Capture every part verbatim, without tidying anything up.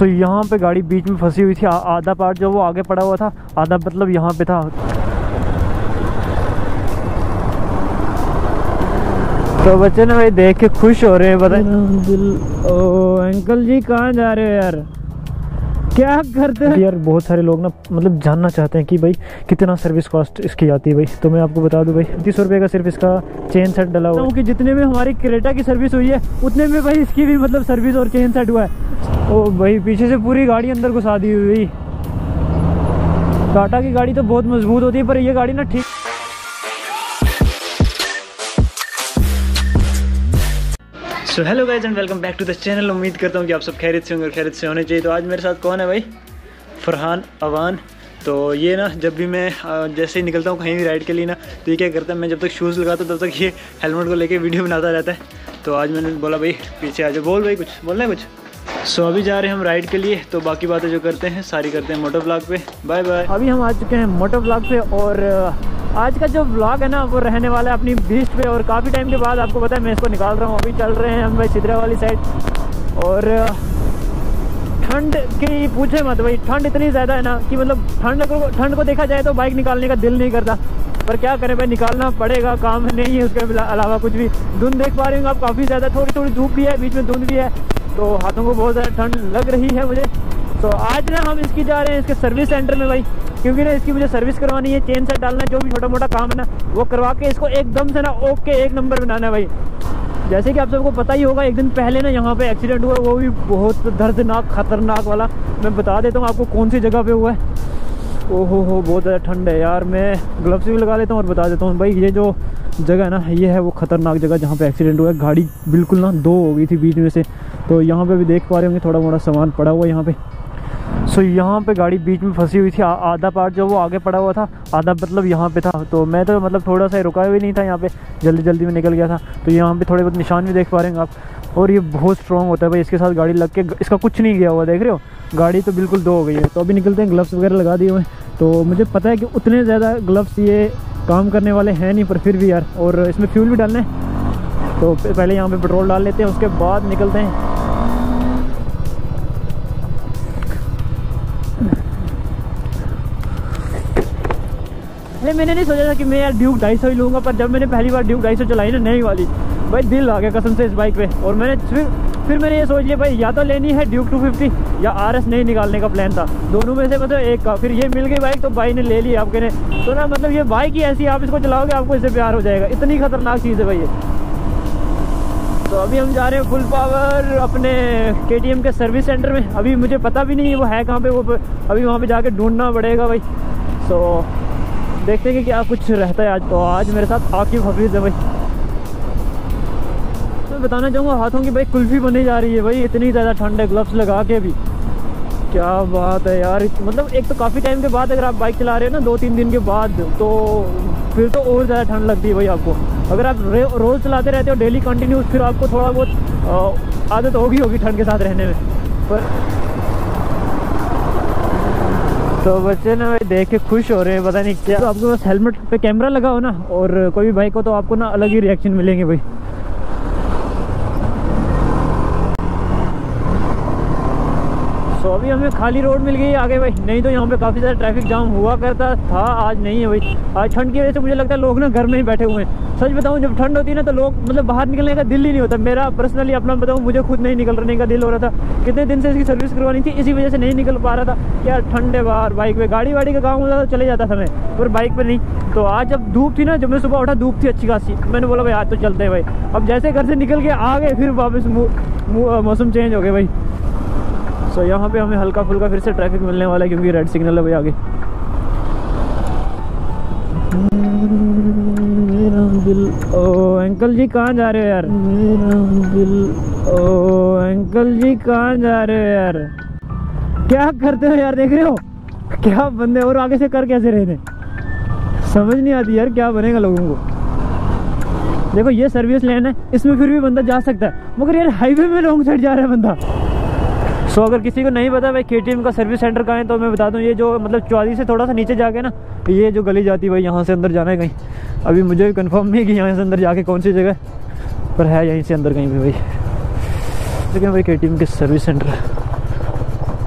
सो यहाँ पे गाड़ी बीच में फंसी हुई थी, आधा पार्ट जो वो आगे पड़ा हुआ था, आधा मतलब यहाँ पे था। तो बच्चे ना भाई देख के खुश हो रहे हैं, पता है। ओ अंकल जी कहाँ जा रहे हो यार, क्या करते हैं यार। बहुत सारे लोग ना मतलब जानना चाहते हैं कि भाई कितना सर्विस कॉस्ट इसकी आती है भाई। तो मैं आपको बता दूं भाई तीस रुपये का सिर्फ इसका चेन सेट डला हुआ है, कि जितने में हमारी क्रेटा की सर्विस हुई है उतने में भाई इसकी भी मतलब सर्विस और चेन सेट हुआ है। ओ भाई पीछे से पूरी गाड़ी अंदर घुसा दी हुई। टाटा की गाड़ी तो बहुत मजबूत होती है, पर ये गाड़ी ना ठीक। So hello guys and welcome back to the channel. उम्मीद करता हूँ कि आप सब खैरियत से होंगे और खैरियत से होने चाहिए। तो आज मेरे साथ कौन है भाई? फरहान अवान। तो ये ना जब भी मैं जैसे ही निकलता हूँ कहीं भी राइड के लिए ना, तो ये क्या करता है, मैं जब तक शूज़ लगाता हूँ तब तक ये हेलमेट को लेके वीडियो बनाता रहता है। तो आज मैंने बोला भाई पीछे आ जाओ, बोल भाई कुछ बोलना है कुछ। सो so, अभी जा रहे हैं हम राइड के लिए, तो बाकी बातें जो करते हैं सारी करते हैं मोटो व्लॉग पे। Bye bye. अभी हम आ चुके हैं मोटो व्लॉग पे और आज का जो व्लॉग है ना वो रहने वाला है अपनी बीस्ट पे। और काफ़ी टाइम के बाद आपको पता है मैं इसको निकाल रहा हूँ। अभी चल रहे हैं हम भाई सिद्रा वाली साइड, और ठंड की पूछे मत भाई, ठंड इतनी ज़्यादा है ना कि मतलब ठंड को ठंड को देखा जाए तो बाइक निकालने का दिल नहीं करता, पर क्या करें भाई, निकालना पड़ेगा, काम नहीं है उसके अलावा कुछ भी। धुंध देख पा रहे होंगे आप, काफ़ी ज़्यादा थोड़ी थोड़ी धूप भी है, बीच में धुंध भी है, तो हाथों को बहुत ज़्यादा ठंड लग रही है मुझे। तो आज ना हम इसकी जा रहे हैं इसके सर्विस सेंटर में भाई, क्योंकि ना इसकी मुझे सर्विस करवानी है, चेन सेट डालना है, जो भी छोटा मोटा काम है ना वो करवा के इसको एकदम से ना ओके एक नंबर बनाना है भाई। जैसे कि आप सबको पता ही होगा, एक दिन पहले ना यहाँ पे एक्सीडेंट हुआ, वो भी बहुत दर्दनाक खतरनाक वाला। मैं बता देता हूँ आपको कौन सी जगह पे हुआ है। ओहो हो बहुत ज़्यादा ठंड है यार, मैं ग्लव्स भी लगा लेता हूँ और बता देता हूँ भाई, ये जो जगह है ना ये है वो खतरनाक जगह जहाँ पे एक्सीडेंट हुआ है। गाड़ी बिल्कुल ना दो हो गई थी बीच में से। तो यहाँ पे भी देख पा रहे होंगे थोड़ा मोड़ा सामान पड़ा हुआ है यहाँ पे। सो so, यहाँ पे गाड़ी बीच में फंसी हुई थी, आधा पार्ट जो वो आगे पड़ा हुआ था, आधा मतलब यहाँ पे था। तो मैं तो मतलब थोड़ा सा रुका हुआ नहीं था यहाँ पे, जल्दी जल्दी में निकल गया था। तो यहाँ पे थोड़े बहुत निशान भी देख पा रहे हैं आप। और ये बहुत स्ट्रॉन्ग होता है भाई, इसके साथ गाड़ी लग के इसका कुछ नहीं गया हुआ, देख रहे हो, गाड़ी तो बिल्कुल दो हो गई है। तो अभी निकलते हैं, ग्लव्स वगैरह लगा दिए हुए। तो मुझे पता है कि उतने ज़्यादा ग्लव्स ये काम करने वाले हैं नहीं, पर फिर भी यार। और इसमें फ्यूल भी डालना है, तो पहले यहाँ पे पेट्रोल डाल लेते हैं, उसके बाद निकलते हैं। अरे मैंने नहीं सोचा था कि मैं यार ड्यूक ढाई सौ ही लूँगा, पर जब मैंने पहली बार ड्यूक ढाई सौ चलाई ना नई वाली, भाई दिल आ गया कसम से इस बाइक पे। और मैंने फिर फिर मैंने ये सोच लिया भाई या तो लेनी है ड्यूक टू फिफ्टी या आर एस नहीं निकालने का प्लान था, दोनों में से मतलब एक का। फिर ये मिल गई बाइक तो भाई ने ले ली आपके ने। तो ना मतलब ये बाइक ही ऐसी, आप इसको चलाओगे आपको इससे प्यार हो जाएगा, इतनी खतरनाक चीज़ है भाई ये। तो अभी हम जा रहे हैं फुल पावर अपने के टी एम के सर्विस सेंटर में। अभी मुझे पता भी नहीं है वो है कहाँ पे, वो अभी वहाँ पे जाके ढूंढना पड़ेगा भाई। तो देखते हैं कि क्या कुछ रहता है आज। तो आज मेरे साथ आकिब हफीज़ है भाई। तो बताना चाहूँगा हाथों की भाई कुल्फ़ी बनी जा रही है भाई, इतनी ज़्यादा ठंड है, ग्लव्स लगा के भी। क्या बात है यार, मतलब एक तो काफ़ी टाइम के बाद अगर आप बाइक चला रहे हो ना, दो तीन दिन के बाद, तो फिर तो और ज़्यादा ठंड लगती है भाई आपको। अगर आप रोज़ चलाते रहते हो डेली कंटिन्यूस, फिर आपको थोड़ा बहुत आदत होगी होगी ठंड के साथ रहने में। पर तो बच्चे ना भाई देख के खुश हो रहे हैं, पता नहीं क्या। तो आपके पास हेलमेट पे कैमरा लगा हो ना और कोई भी बाइक हो, तो आपको ना अलग ही रिएक्शन मिलेंगे भाई। तो अभी हमें खाली रोड मिल गई आगे भाई, नहीं तो यहाँ पे काफ़ी ज़्यादा ट्रैफिक जाम हुआ करता था, आज नहीं है भाई। आज ठंड की वजह से मुझे लगता है लोग ना घर में ही बैठे हुए हैं। सच बताऊँ, जब ठंड होती है ना तो लोग मतलब बाहर निकलने का दिल ही नहीं होता। मेरा पर्सनली अपना बताऊँ, मुझे खुद नहीं निकलने का दिल हो रहा था। कितने दिन से इसकी सर्विस करवानी थी, इसी वजह से नहीं निकल पा रहा था। यार ठंड है बाहर, बाइक पे गाड़ी वाड़ी का काम होता तो चले जाता समय, पर बाइक पर नहीं। तो आज जब धूप थी ना, जब मैं सुबह उठा धूप थी अच्छी खासी, मैंने बोला भाई आज तो चलते हैं भाई। अब जैसे घर से निकल के आ गए, फिर वापस मौसम चेंज हो गया भाई। सो so, यहाँ पे हमें हल्का फुल्का फिर से ट्रैफिक मिलने वाला है, क्योंकि रेड सिग्नल है भाई आगे। मेरा दिल ओ अंकल जी कहाँ जा रहे हो यार, मेरा दिल ओ अंकल जी कहाँ जा रहे हो यार, क्या करते हो यार, देख रहे हो क्या बंदे। और आगे से कर कैसे रहे थे, समझ नहीं आती यार क्या बनेगा लोगों को। देखो ये सर्विस लेन है, इसमें फिर भी बंदा जा सकता है, मगर यार हाईवे में लॉन्ग साइड जा रहा है बंदा। सो so, अगर किसी को नहीं पता भाई के टी एम का सर्विस सेंटर कहाँ है, तो मैं बता दूं, ये जो मतलब चौवालीस से थोड़ा सा नीचे जाके ना, ये जो गली जाती है भाई, यहाँ से अंदर जाना है कहीं। अभी मुझे भी कंफर्म नहीं कि यहाँ से अंदर जाके कौन सी जगह, पर है यहीं से अंदर कहीं भी भाई। लेकिन भाई के टी एम के सर्विस सेंटर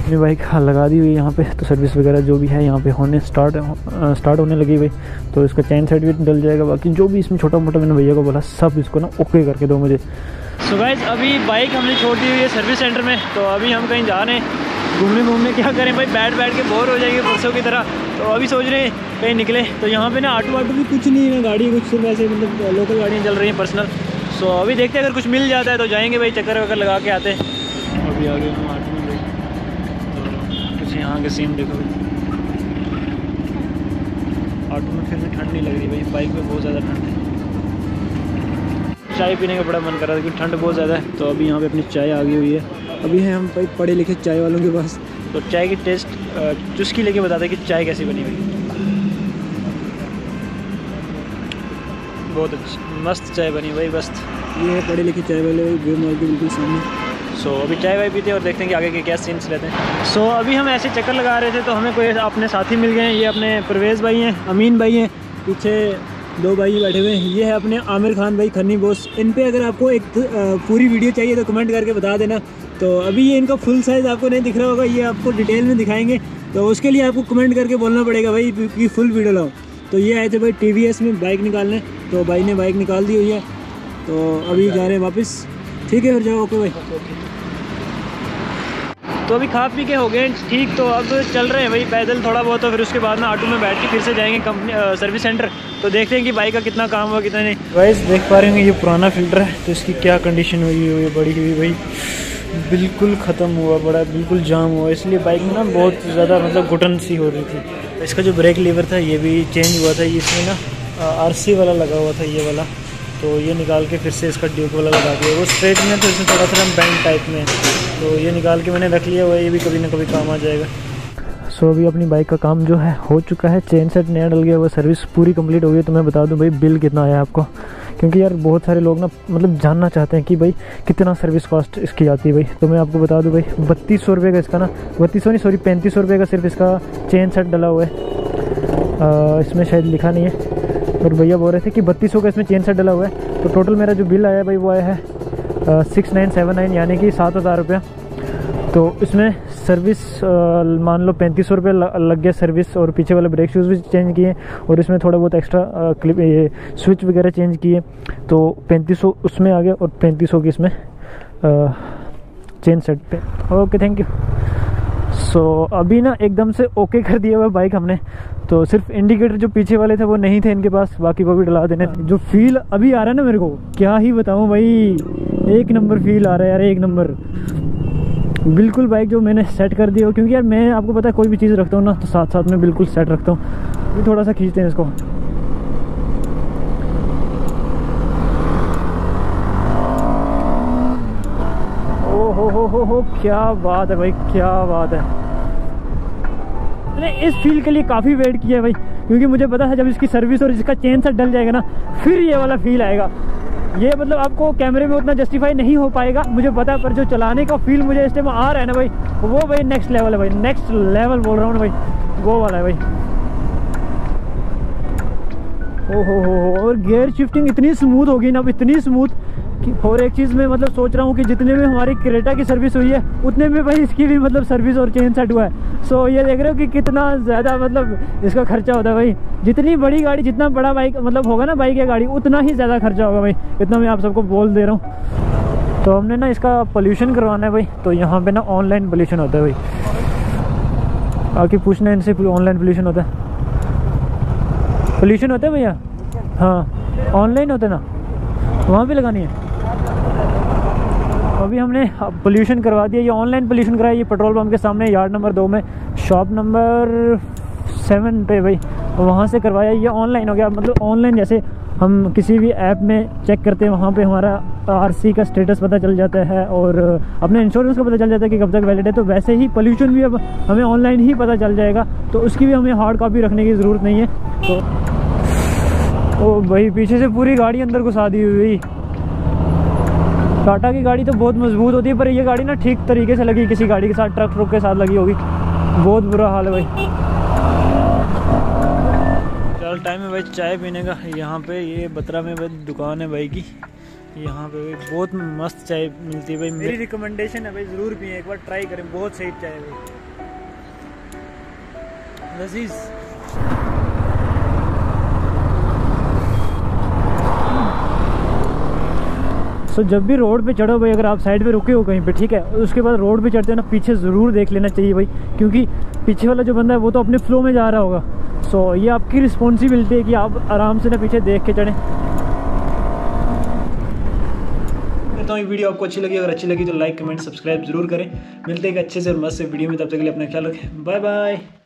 अपनी बाइक लगा दी हुई है यहाँ पे, तो सर्विस वगैरह जो भी है यहाँ पे होने स्टार्ट स्टार्ट होने लगी भाई। तो इसका चैन सेट भी डल जाएगा, बाकी जो भी इसमें छोटा मोटा मैंने भैया को बोला सब इसको ना ओके करके दो मुझे। सो गाइस अभी बाइक हमने छोड़ दी हुई है सर्विस सेंटर में, तो अभी हम कहीं जा रहे हैं घूमने घूमने। क्या करें भाई, बैठ बैठ के बोर हो जाएंगे परसों की तरह, तो अभी सोच रहे हैं कहीं निकले। तो यहाँ पे ना ऑटो वाटो भी कुछ नहीं है, गाड़ी कुछ सिर्फ ऐसे मतलब लोकल गाड़ियाँ चल रही हैं पर्सनल। सो अभी देखते हैं अगर कुछ मिल जाता है तो जाएंगे भाई, चक्कर वक्कर लगा के आते हैं। अभी आगे हम ऑटो में भाई, तो कुछ यहाँ के सीन देखो भाई। ऑटो में फिर भी ठंड नहीं लग रही भाई, बाइक में बहुत ज़्यादा ठंड है। चाय पीने का बड़ा मन कर रहा था क्योंकि ठंड बहुत ज़्यादा है। तो अभी यहाँ पे अपनी चाय आ गई हुई है। अभी हैं हम भाई पढ़े लिखे चाय वालों के पास, तो चाय की टेस्ट चुस्की लेके बताते हैं कि चाय कैसी बनी हुई। बहुत अच्छी मस्त चाय बनी भाई, मस्त। ये है पढ़े लिखे चाय वाले वे मॉल के बिल्कुल सामने। सो so, अभी चाय वाय पीते हैं और देखते हैं कि आगे के क्या सीन्स रहते हैं। सो so, अभी हम ऐसे चक्कर लगा रहे थे तो हमें कोई अपने साथी मिल गए हैं। ये अपने परवेज़ भाई हैं, अमीन भाई हैं, पीछे दो भाई बैठे हुए हैं। ये है अपने आमिर खान भाई खन्नी बॉस। इन पे अगर आपको एक पूरी वीडियो चाहिए तो कमेंट करके बता देना। तो अभी ये इनका फुल साइज़ आपको नहीं दिख रहा होगा, ये आपको डिटेल में दिखाएंगे, तो उसके लिए आपको कमेंट करके बोलना पड़ेगा भाई कि फुल वीडियो लाओ। तो ये आए थे भाई टी वी एस में बाइक निकालने, तो भाई ने बाइक निकाल दी हुई है, तो अभी जा रहे हैं वापस। ठीक है फिर जाओ, ओके भाई। तो अभी खा पी के हो गए ठीक, तो अब चल रहे हैं भाई पैदल थोड़ा बहुत, तो फिर उसके बाद ना ऑटो में बैठ के फिर से जाएंगे कंपनी सर्विस सेंटर। तो देखते हैं कि बाइक का कितना काम हुआ कितना नहीं। वाइस देख पा रहे होंगे ये पुराना फ़िल्टर है, तो इसकी क्या कंडीशन हुई हुई है, बड़ी हुई भाई, बिल्कुल ख़त्म हुआ, बड़ा बिल्कुल जाम हुआ। इसलिए बाइक में ना बहुत ज़्यादा मतलब घुटन सी हो रही थी। इसका जो ब्रेक लीवर था ये भी चेंज हुआ था, इसमें ना आर सी वाला लगा हुआ था ये वाला, तो ये निकाल के फिर से इसका ड्यूक वाला लगा दिया। वो स्ट्रेट में तो इसमें थोड़ा सा बैंड टाइप में, तो ये निकाल के मैंने रख लिया हुआ, ये भी कभी ना कभी काम आ जाएगा। सो so, अभी अपनी बाइक का काम जो है हो चुका है, चेन सेट नया डल गया, वो सर्विस पूरी कंप्लीट हो गई। तो मैं बता दूं भाई बिल कितना आया आपको, क्योंकि यार बहुत सारे लोग ना मतलब जानना चाहते हैं कि भाई कितना सर्विस कॉस्ट इसकी आती है भाई। तो मैं आपको बता दूं भाई बत्तीस सौ रुपये का इसका ना, बत्तीस सौ नहीं सॉरी पैंतीस सौ रुपये का सिर्फ इसका चेन सेट डला हुआ है। आ, इसमें शायद लिखा नहीं है, और भैया बोल रहे थे कि बत्तीस सौ का इसमें चेन सेट डला हुआ है। तो टोटल मेरा जो बिल आया भाई वो आया है सिक्स नाइन सेवन नाइन यानी कि सात हज़ार रुपया। तो इसमें सर्विस मान लो पैंतीस सौ रुपये लग गया सर्विस, और पीछे वाले ब्रेक शूज़ भी चेंज किए, और इसमें थोड़ा बहुत एक्स्ट्रा क्लिप ये स्विच वगैरह चेंज किए, तो पैंतीस सौ उसमें आ गया, और पैंतीस सौ की इसमें चेन सेट पे। Okay thank you. So so, अभी ना एकदम से ओके कर दिया हुआ बाइक हमने, तो सिर्फ इंडिकेटर जो पीछे वाले थे वो नहीं थे इनके पास, बाकी को भी डला देने। जो फील अभी आ रहा है ना मेरे को, क्या ही बताऊं भाई, एक नंबर फील आ रहा है यार, एक नंबर बिल्कुल। बाइक जो मैंने सेट कर दी हो, क्योंकि यार मैं आपको पता है कोई भी चीज़ रखता हूँ ना तो साथ साथ में बिल्कुल सेट रखता हूँ। अभी थोड़ा सा खींचते हैं इसको। ओ हो हो हो हो क्या बात है भाई, क्या बात है। मैंने इस फील के लिए काफ़ी वेट किया है भाई, क्योंकि मुझे पता है जब इसकी सर्विस और इसका चेन सेट डल जाएगा ना फिर ये वाला फील आएगा। ये मतलब आपको कैमरे में उतना जस्टिफाई नहीं हो पाएगा मुझे पता है, पर जो चलाने का फील मुझे इस टाइम आ रहा है ना भाई, वो भाई नेक्स्ट लेवल है भाई, नेक्स्ट लेवल बोल रहा हूँ ना भाई, वो वाला है भाई। ओ हो हो हो, और गियर शिफ्टिंग इतनी स्मूथ होगी ना, अब इतनी स्मूथ कि, और एक चीज़ मैं मतलब सोच रहा हूँ कि जितने में हमारी क्रेटा की सर्विस हुई है उतने में भाई इसकी भी मतलब सर्विस और चेन सेट हुआ है। सो ये देख रहे हो कि कितना ज़्यादा मतलब इसका खर्चा होता है भाई। जितनी बड़ी गाड़ी, जितना बड़ा बाइक मतलब होगा ना बाइक या गाड़ी, उतना ही ज़्यादा खर्चा होगा भाई, इतना मैं आप सबको बोल दे रहा हूँ। तो हमने ना इसका पोल्यूशन करवाना है भाई, तो यहाँ पे ना ऑनलाइन पोल्यूशन होता है भाई, आके पूछना इनसे ऑनलाइन पोल्यूशन होता है, पोल्यूशन होता है भैया? हाँ ऑनलाइन होता है ना, वहाँ पे लगानी है। अभी हमने पोल्यूशन करवा दिया, ये ऑनलाइन पोल्यूशन कराया, ये पेट्रोल पंप के सामने यार्ड नंबर दो में शॉप नंबर सेवन पे भाई, वहाँ से करवाया। ये ऑनलाइन हो गया, मतलब ऑनलाइन जैसे हम किसी भी ऐप में चेक करते हैं वहाँ पे हमारा आरसी का स्टेटस पता चल जाता है और अपने इंश्योरेंस का पता चल जाता है कि कब तक वैलिड है, तो वैसे ही पोल्यूशन भी अब हमें ऑनलाइन ही पता चल जाएगा, तो उसकी भी हमें हार्ड कॉपी रखने की ज़रूरत नहीं है। तो ओ भाई पीछे से पूरी गाड़ी अंदर घुसा दी हुई। टाटा की गाड़ी तो बहुत मजबूत होती है, पर ये गाड़ी ना ठीक तरीके से लगी किसी गाड़ी के साथ, ट्रक ट्रक के साथ लगी होगी, बहुत बुरा हाल है भाई। चल टाइम है भाई चाय पीने का। यहाँ पे ये बत्रा में भाई दुकान है भाई की, यहाँ पे भाई बहुत मस्त चाय मिलती है भाई, मेरी रिकमेंडेशन है भाई, ज़रूर पिए एक बार, ट्राई करें, बहुत सही चाय है भाई। लजीज। सो so, जब भी रोड पे चढ़ो भाई, अगर आप साइड पे रुके हो कहीं पे, ठीक है, उसके बाद रोड पे चढ़ते हो ना, पीछे ज़रूर देख लेना चाहिए भाई, क्योंकि पीछे वाला जो बंदा है वो तो अपने फ्लो में जा रहा होगा। सो so, ये आपकी रिस्पॉन्सिबिलिटी है कि आप आराम से ना पीछे देख के चढ़ें। तो ये वीडियो आपको अच्छी लगी, अगर अच्छी लगी तो लाइक कमेंट सब्सक्राइब जरूर करें। मिलते हैं एक अच्छे से और मस्त से वीडियो में, तब तक के लिए अपना ख्याल रखें। Bye bye.